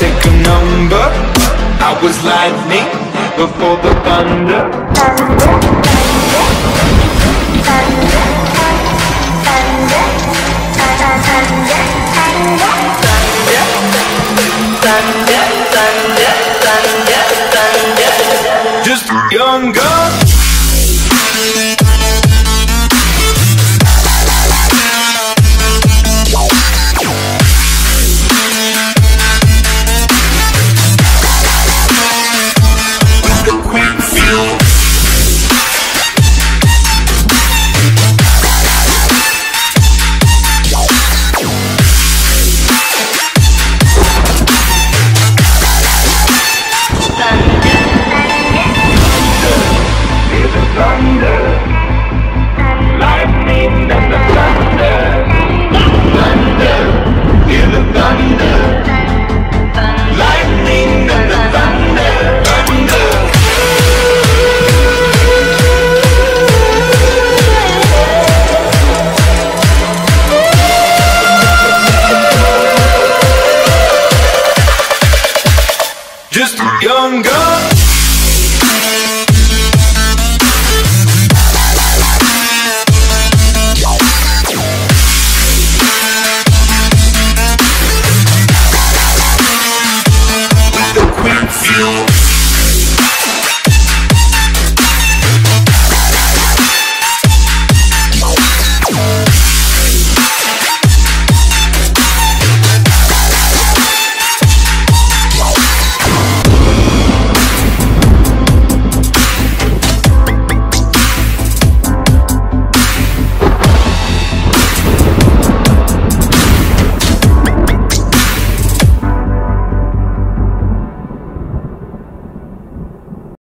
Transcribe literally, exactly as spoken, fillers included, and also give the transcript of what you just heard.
take a number. I was lightning before the thunder. Thunder, thunder, thunder, thunder, thunder, thunder, thunder, thunder, thunder, thunder. Just a young gun. Just a young gun. With the quick fuel.